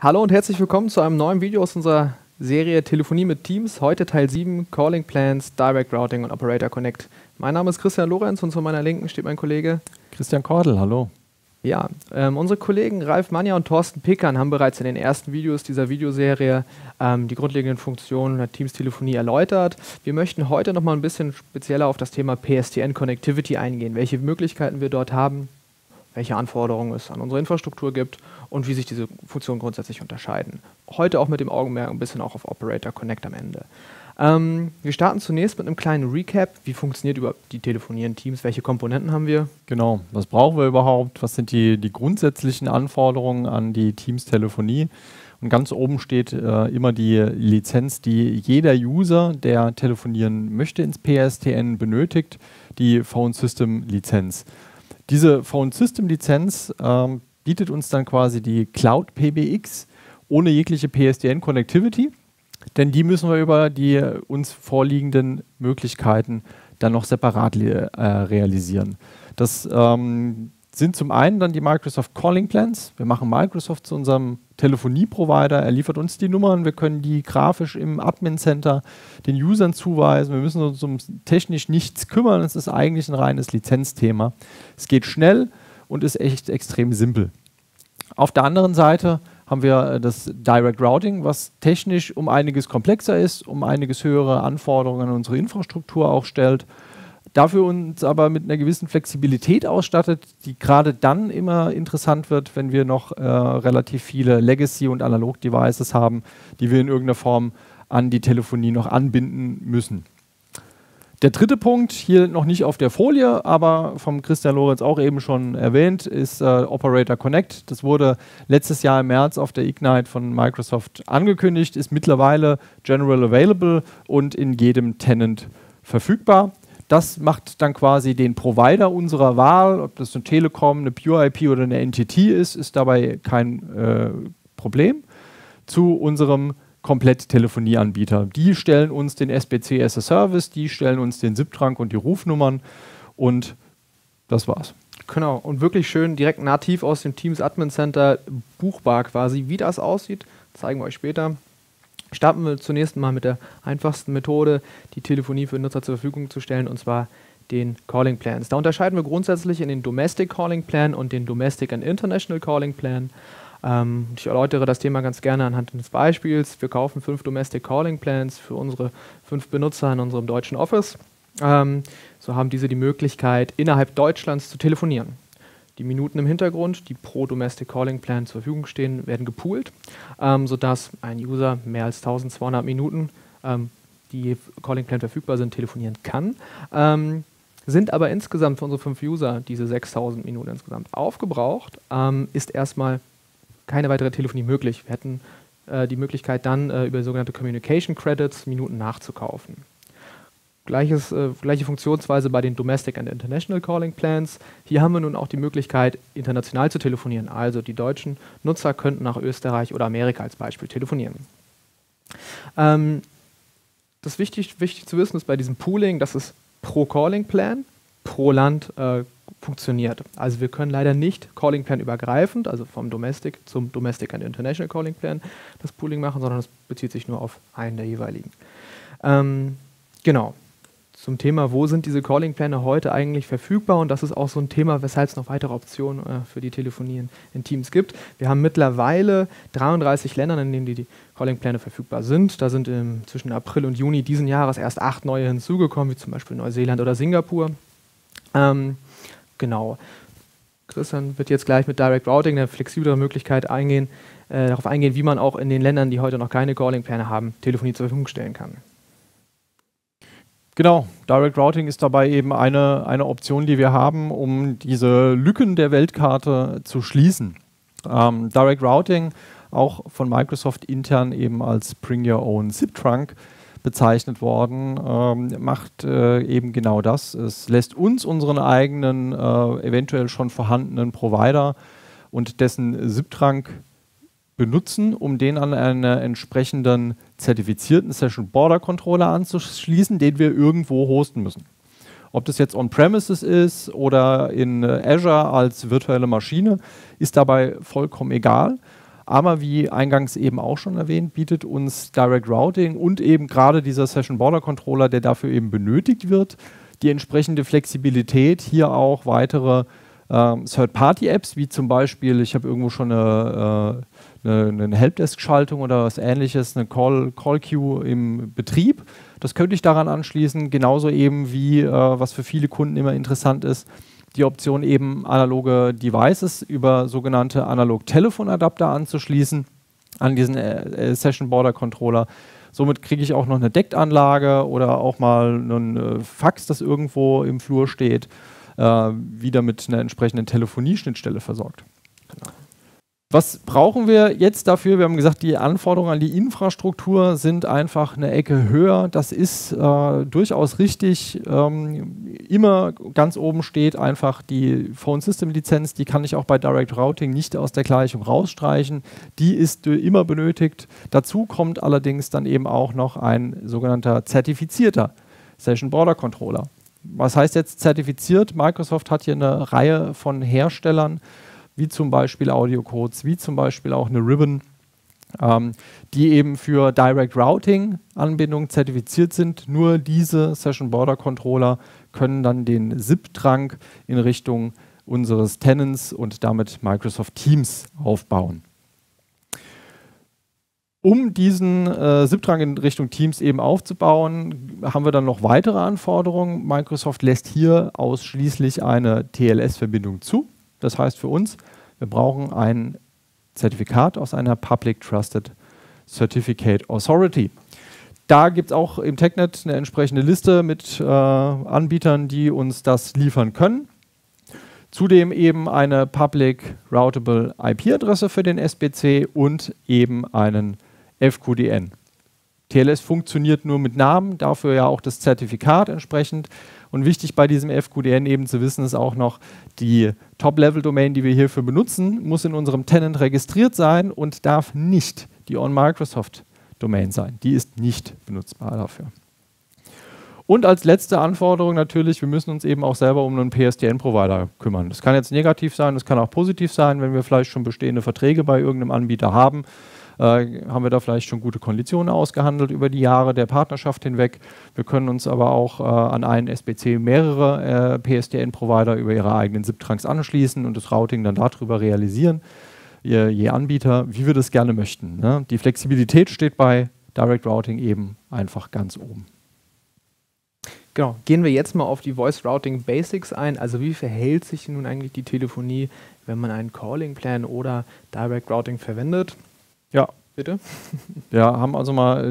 Hallo und herzlich willkommen zu einem neuen Video aus unserer Serie Telefonie mit Teams. Heute Teil 7, Calling Plans, Direct Routing und Operator Connect. Mein Name ist Christian Lorenz und zu meiner Linken steht mein Kollege Christian Kordel, hallo. Ja, unsere Kollegen Ralf Manja und Thorsten Pickern haben bereits in den ersten Videos dieser Videoserie die grundlegenden Funktionen der Teams-Telefonie erläutert. Wir möchten heute noch mal ein bisschen spezieller auf das Thema PSTN-Connectivity eingehen, welche Möglichkeiten wir dort haben, welche Anforderungen es an unsere Infrastruktur gibt und wie sich diese Funktionen grundsätzlich unterscheiden. Heute auch mit dem Augenmerk ein bisschen auch auf Operator Connect am Ende. Wir starten zunächst mit einem kleinen Recap. Wie funktioniert überhaupt die Telefonie in Teams? Welche Komponenten haben wir? Genau, was brauchen wir überhaupt? Was sind die grundsätzlichen Anforderungen an die Teams-Telefonie? Und ganz oben steht immer die Lizenz, die jeder User, der telefonieren möchte, ins PSTN benötigt, die Phone System Lizenz. Diese Phone System Lizenz bietet uns dann quasi die Cloud PBX ohne jegliche PSTN Connectivity. Denn die müssen wir über die uns vorliegenden Möglichkeiten dann noch separat realisieren. Das sind zum einen dann die Microsoft Calling Plans. Wir machen Microsoft zu unserem Telefonie-Provider. Er liefert uns die Nummern. Wir können die grafisch im Admin Center den Usern zuweisen. Wir müssen uns um technisch nichts kümmern. Es ist eigentlich ein reines Lizenzthema. Es geht schnell und ist echt extrem simpel. Auf der anderen Seite haben wir das Direct Routing, was technisch um einiges komplexer ist, um einiges höhere Anforderungen an unsere Infrastruktur auch stellt, dafür uns aber mit einer gewissen Flexibilität ausstattet, die gerade dann immer interessant wird, wenn wir noch relativ viele Legacy- und Analog-Devices haben, die wir in irgendeiner Form an die Telefonie noch anbinden müssen. Der dritte Punkt, hier noch nicht auf der Folie, aber vom Christian Lorenz auch eben schon erwähnt, ist Operator Connect. Das wurde letztes Jahr im März auf der Ignite von Microsoft angekündigt, ist mittlerweile general available und in jedem Tenant verfügbar. Das macht dann quasi den Provider unserer Wahl, ob das eine Telekom, eine Pure IP oder eine NTT ist dabei kein Problem, zu unserem Komplett-Telefonieanbieter. Die stellen uns den SBC as a Service, die stellen uns den SIP-Trunk und die Rufnummern und das war's. Genau, und wirklich schön direkt nativ aus dem Teams Admin Center buchbar quasi. Wie das aussieht, zeigen wir euch später. Starten wir zunächst mal mit der einfachsten Methode, die Telefonie für Nutzer zur Verfügung zu stellen, und zwar den Calling Plans. Da unterscheiden wir grundsätzlich in den Domestic Calling Plan und den Domestic and International Calling Plan. Ich erläutere das Thema ganz gerne anhand eines Beispiels. Wir kaufen 5 Domestic Calling Plans für unsere 5 Benutzer in unserem deutschen Office. So haben diese die Möglichkeit, innerhalb Deutschlands zu telefonieren. Die Minuten im Hintergrund, die pro Domestic Calling Plan zur Verfügung stehen, werden gepoolt, sodass ein User mehr als 1200 Minuten, die Calling Plan verfügbar sind, telefonieren kann. Sind aber insgesamt für unsere 5 User diese 6000 Minuten insgesamt aufgebraucht, ist erstmal keine weitere Telefonie möglich. Wir hätten die Möglichkeit dann über sogenannte Communication Credits Minuten nachzukaufen. Gleiche Funktionsweise bei den Domestic and International Calling Plans. Hier haben wir nun auch die Möglichkeit, international zu telefonieren. Also die deutschen Nutzer könnten nach Österreich oder Amerika als Beispiel telefonieren. Das wichtig zu wissen ist bei diesem Pooling, dass es pro Calling Plan, pro Land funktioniert. Also wir können leider nicht Calling Plan übergreifend, also vom Domestic zum Domestic and International Calling Plan, das Pooling machen, sondern es bezieht sich nur auf einen der jeweiligen. Genau. Zum Thema, wo sind diese Calling-Pläne heute eigentlich verfügbar, und das ist auch so ein Thema, weshalb es noch weitere Optionen für die Telefonie in Teams gibt. Wir haben mittlerweile 33 Länder, in denen die Calling-Pläne verfügbar sind. Da sind zwischen April und Juni diesen Jahres erst 8 neue hinzugekommen, wie zum Beispiel Neuseeland oder Singapur. Genau. Christian wird jetzt gleich mit Direct Routing, eine flexiblere Möglichkeit darauf eingehen, wie man auch in den Ländern, die heute noch keine Calling-Pläne haben, Telefonie zur Verfügung stellen kann. Genau, Direct Routing ist dabei eben eine Option, die wir haben, um diese Lücken der Weltkarte zu schließen. Direct Routing, auch von Microsoft intern eben als Bring Your Own SIP-Trunk bezeichnet worden, macht eben genau das. Es lässt uns unseren eigenen, eventuell schon vorhandenen Provider und dessen SIP-Trunk benutzen, um den an einen entsprechenden zertifizierten Session Border Controller anzuschließen, den wir irgendwo hosten müssen. Ob das jetzt on-premises ist oder in Azure als virtuelle Maschine, ist dabei vollkommen egal. Aber wie eingangs eben auch schon erwähnt, bietet uns Direct Routing und eben gerade dieser Session Border Controller, der dafür eben benötigt wird, die entsprechende Flexibilität, hier auch weitere Third-Party-Apps, wie zum Beispiel, ich habe irgendwo schon eine Helpdesk-Schaltung oder was ähnliches, eine Call-Queue im Betrieb. Das könnte ich daran anschließen, genauso eben wie, was für viele Kunden immer interessant ist, die Option eben analoge Devices über sogenannte Analog-Telefon-Adapter anzuschließen an diesen Session Border Controller. Somit kriege ich auch noch eine Deckt-Anlage oder auch mal ein Fax, das irgendwo im Flur steht, wieder mit einer entsprechenden Telefonieschnittstelle versorgt. Genau. Was brauchen wir jetzt dafür? Wir haben gesagt, die Anforderungen an die Infrastruktur sind einfach eine Ecke höher. Das ist durchaus richtig. Immer ganz oben steht einfach die Phone-System-Lizenz. Die kann ich auch bei Direct Routing nicht aus der Gleichung rausstreichen. Die ist immer benötigt. Dazu kommt allerdings dann eben auch noch ein sogenannter zertifizierter Session Border Controller. Was heißt jetzt zertifiziert? Microsoft hat hier eine Reihe von Herstellern, wie zum Beispiel AudioCodes, wie zum Beispiel auch eine Ribbon, die eben für Direct Routing Anbindungen zertifiziert sind. Nur diese Session Border Controller können dann den SIP-Trunk in Richtung unseres Tenants und damit Microsoft Teams aufbauen. Um diesen SIP-Trunk in Richtung Teams eben aufzubauen, haben wir dann noch weitere Anforderungen. Microsoft lässt hier ausschließlich eine TLS-Verbindung zu. Das heißt für uns, wir brauchen ein Zertifikat aus einer Public Trusted Certificate Authority. Da gibt es auch im TechNet eine entsprechende Liste mit Anbietern, die uns das liefern können. Zudem eben eine Public Routable IP-Adresse für den SBC und eben einen FQDN. TLS funktioniert nur mit Namen, dafür ja auch das Zertifikat entsprechend. Und wichtig bei diesem FQDN eben zu wissen ist auch noch, die Top-Level-Domain, die wir hierfür benutzen, muss in unserem Tenant registriert sein und darf nicht die On-Microsoft-Domain sein. Die ist nicht benutzbar dafür. Und als letzte Anforderung natürlich, wir müssen uns eben auch selber um einen PSTN-Provider kümmern. Das kann jetzt negativ sein, das kann auch positiv sein, wenn wir vielleicht schon bestehende Verträge bei irgendeinem Anbieter haben. Haben wir da vielleicht schon gute Konditionen ausgehandelt über die Jahre der Partnerschaft hinweg. Wir können uns aber auch an einen SBC mehrere PSTN-Provider über ihre eigenen SIP-Trunks anschließen und das Routing dann darüber realisieren, je Anbieter, wie wir das gerne möchten. Ne? Die Flexibilität steht bei Direct Routing eben einfach ganz oben. Genau, gehen wir jetzt mal auf die Voice Routing Basics ein. Also wie verhält sich nun eigentlich die Telefonie, wenn man einen Calling Plan oder Direct Routing verwendet? Ja, bitte. Wir haben also mal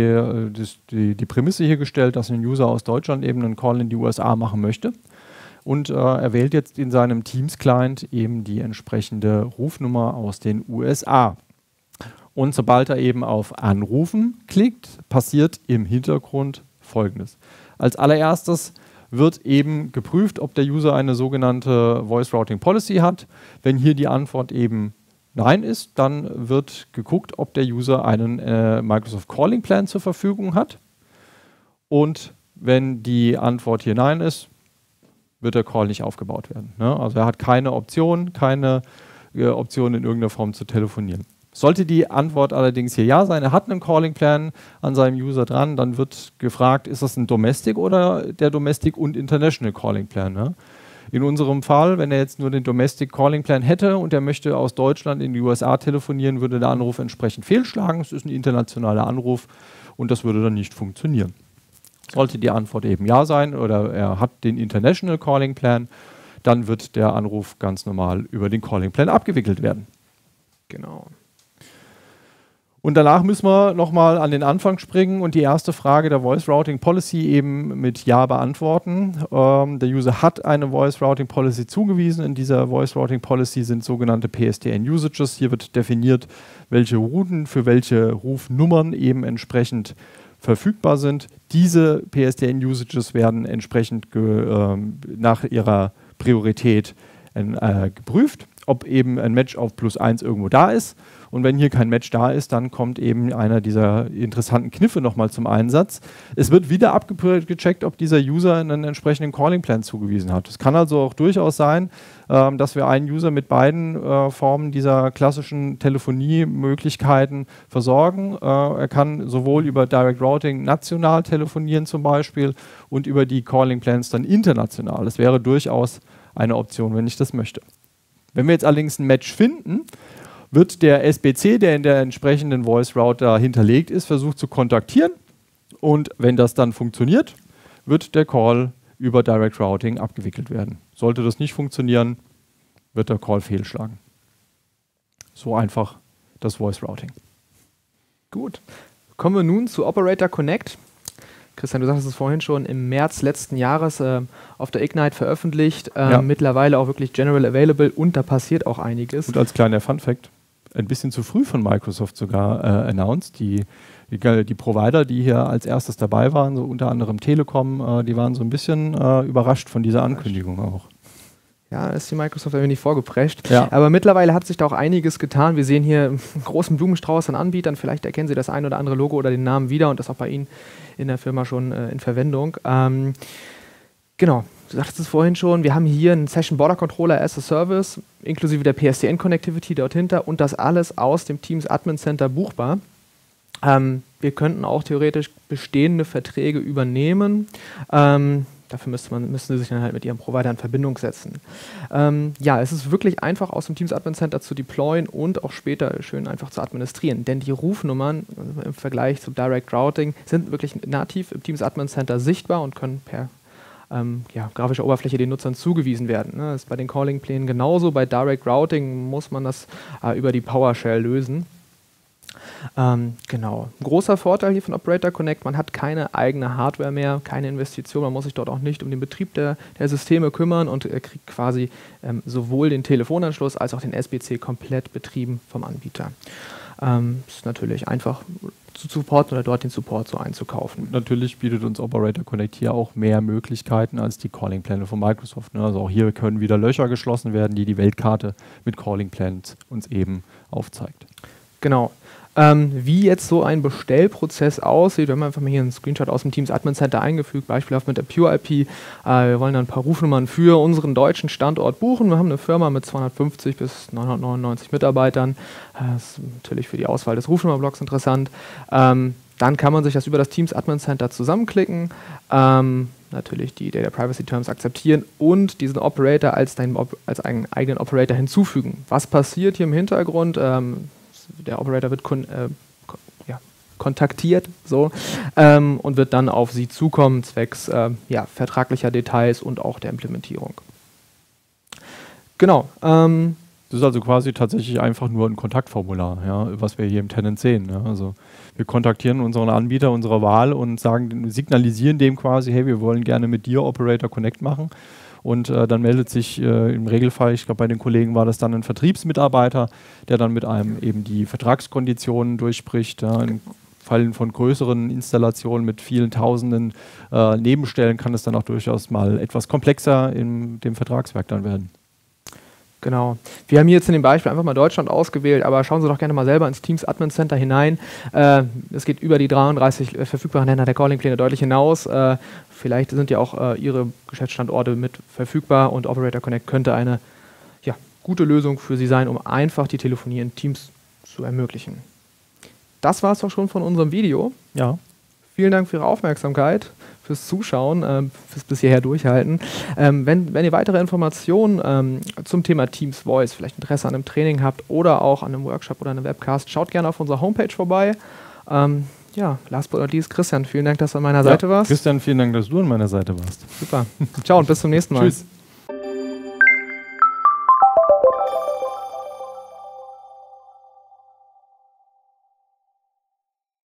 die Prämisse hier gestellt, dass ein User aus Deutschland eben einen Call in die USA machen möchte. Und er wählt jetzt in seinem Teams-Client eben die entsprechende Rufnummer aus den USA. Und sobald er eben auf Anrufen klickt, passiert im Hintergrund Folgendes. Als allererstes wird eben geprüft, ob der User eine sogenannte Voice Routing Policy hat. Wenn hier die Antwort eben Nein ist, dann wird geguckt, ob der User einen Microsoft Calling Plan zur Verfügung hat. Und wenn die Antwort hier Nein ist, wird der Call nicht aufgebaut werden. Ne? Also er hat keine Option in irgendeiner Form zu telefonieren. Sollte die Antwort allerdings hier Ja sein, er hat einen Calling Plan an seinem User dran, dann wird gefragt, ist das ein Domestic oder der Domestic und International Calling Plan. Ne? In unserem Fall, wenn er jetzt nur den Domestic Calling Plan hätte und er möchte aus Deutschland in die USA telefonieren, würde der Anruf entsprechend fehlschlagen. Es ist ein internationaler Anruf und das würde dann nicht funktionieren. Sollte die Antwort eben Ja sein oder er hat den International Calling Plan, dann wird der Anruf ganz normal über den Calling Plan abgewickelt werden. Genau. Und danach müssen wir nochmal an den Anfang springen und die erste Frage der Voice Routing Policy eben mit Ja beantworten. Der User hat eine Voice Routing Policy zugewiesen. In dieser Voice Routing Policy sind sogenannte PSTN Usages. Hier wird definiert, welche Routen für welche Rufnummern eben entsprechend verfügbar sind. Diese PSTN Usages werden entsprechend nach ihrer Priorität geprüft, ob eben ein Match auf +1 irgendwo da ist. Und wenn hier kein Match da ist, dann kommt eben einer dieser interessanten Kniffe nochmal zum Einsatz. Es wird wieder abgecheckt, ob dieser User einen entsprechenden Calling-Plan zugewiesen hat. Es kann also auch durchaus sein, dass wir einen User mit beiden Formen dieser klassischen Telefoniemöglichkeiten versorgen. Er kann sowohl über Direct Routing national telefonieren zum Beispiel und über die Calling Plans dann international. Das wäre durchaus eine Option, wenn ich das möchte. Wenn wir jetzt allerdings ein Match finden, wird der SBC, der in der entsprechenden Voice Router hinterlegt ist, versucht zu kontaktieren. Und wenn das dann funktioniert, wird der Call über Direct Routing abgewickelt werden. Sollte das nicht funktionieren, wird der Call fehlschlagen. So einfach das Voice Routing. Gut. Kommen wir nun zu Operator Connect. Christian, du sagtest es vorhin schon, im März letzten Jahres auf der Ignite veröffentlicht, mittlerweile auch wirklich general available und da passiert auch einiges. Und als kleiner Funfact, ein bisschen zu früh von Microsoft sogar announced. Die Provider, die hier als erstes dabei waren, so unter anderem Telekom, die waren so ein bisschen überrascht von dieser Ankündigung auch. Ja, ist die Microsoft ein wenig vorgeprescht. Ja. Aber mittlerweile hat sich da auch einiges getan. Wir sehen hier einen großen Blumenstrauß an Anbietern. Vielleicht erkennen Sie das ein oder andere Logo oder den Namen wieder und das auch bei Ihnen in der Firma schon in Verwendung. Genau, du sagtest es vorhin schon, wir haben hier einen Session Border Controller as a Service, inklusive der PSTN-Connectivity dort hinter und das alles aus dem Teams Admin Center buchbar. Wir könnten auch theoretisch bestehende Verträge übernehmen. Dafür müssten Sie sich dann halt mit Ihrem Provider in Verbindung setzen. Ja, es ist wirklich einfach aus dem Teams Admin Center zu deployen und auch später schön einfach zu administrieren. Denn die Rufnummern im Vergleich zu Direct Routing sind wirklich nativ im Teams Admin Center sichtbar und können per grafischer Oberfläche den Nutzern zugewiesen werden. Das ist bei den Calling-Plänen genauso. Bei Direct Routing muss man das über die PowerShell lösen. Genau. Ein großer Vorteil hier von Operator Connect, man hat keine eigene Hardware mehr, keine Investition, man muss sich dort auch nicht um den Betrieb der Systeme kümmern und kriegt quasi sowohl den Telefonanschluss als auch den SBC komplett betrieben vom Anbieter. Ist natürlich einfach zu supporten oder dort den Support so einzukaufen. Und natürlich bietet uns Operator Connect hier auch mehr Möglichkeiten als die Calling-Pläne von Microsoft. Ne? Also auch hier können wieder Löcher geschlossen werden, die Weltkarte mit Calling-Plans uns eben aufzeigt. Genau. Wie jetzt so ein Bestellprozess aussieht, wir haben einfach mal hier einen Screenshot aus dem Teams Admin Center eingefügt, beispielhaft mit der Pure IP. Wir wollen dann ein paar Rufnummern für unseren deutschen Standort buchen. Wir haben eine Firma mit 250 bis 999 Mitarbeitern. Das ist natürlich für die Auswahl des Rufnummerblocks interessant. Dann kann man sich das über das Teams Admin Center zusammenklicken, natürlich die Data Privacy Terms akzeptieren und diesen Operator als einen eigenen Operator hinzufügen. Was passiert hier im Hintergrund? Der Operator wird kontaktiert und wird dann auf Sie zukommen, zwecks vertraglicher Details und auch der Implementierung. Genau. Das ist also quasi tatsächlich einfach nur ein Kontaktformular, ja, was wir hier im Tenant sehen. Ja. Also wir kontaktieren unseren Anbieter unserer Wahl und signalisieren dem quasi, hey, wir wollen gerne mit dir Operator Connect machen. Und dann meldet sich im Regelfall, ich glaube bei den Kollegen war das dann ein Vertriebsmitarbeiter, der dann mit einem eben die Vertragskonditionen durchspricht. Ja. In Fällen von größeren Installationen mit vielen Tausenden Nebenstellen kann es dann auch durchaus mal etwas komplexer in dem Vertragswerk dann werden. Genau. Wir haben hier jetzt in dem Beispiel einfach mal Deutschland ausgewählt, aber schauen Sie doch gerne mal selber ins Teams Admin Center hinein. Es geht über die 33 verfügbaren Länder der Calling-Pläne deutlich hinaus. Vielleicht sind ja auch Ihre Geschäftsstandorte mit verfügbar und Operator Connect könnte eine gute Lösung für Sie sein, um einfach die Telefonie in Teams zu ermöglichen. Das war es doch schon von unserem Video. Ja. Vielen Dank für Ihre Aufmerksamkeit, fürs Zuschauen, fürs bis hierher durchhalten. Wenn ihr weitere Informationen zum Thema Teams Voice, vielleicht Interesse an einem Training habt oder auch an einem Workshop oder einem Webcast, schaut gerne auf unserer Homepage vorbei. Last but not least, Christian, vielen Dank, dass du an meiner Seite warst. Christian, vielen Dank, dass du an meiner Seite warst. Super. Ciao und bis zum nächsten Mal. Tschüss.